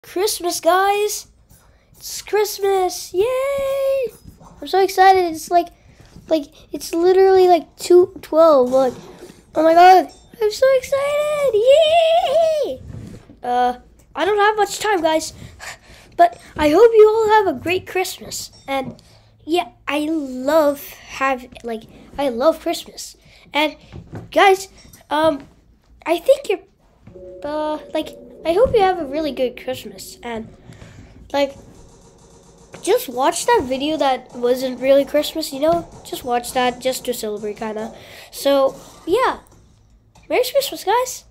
Christmas, guys! It's Christmas! Yay! I'm so excited. It's like it's literally like 2:12. Look, oh my god! I'm so excited! Yay! I don't have much time, guys, but I hope you all have a great Christmas. And yeah, I love Christmas. And guys, I think you're I hope you have a really good Christmas. And just watch that video that wasn't really Christmas, just watch that just to celebrate, kind of. So yeah, Merry Christmas, guys.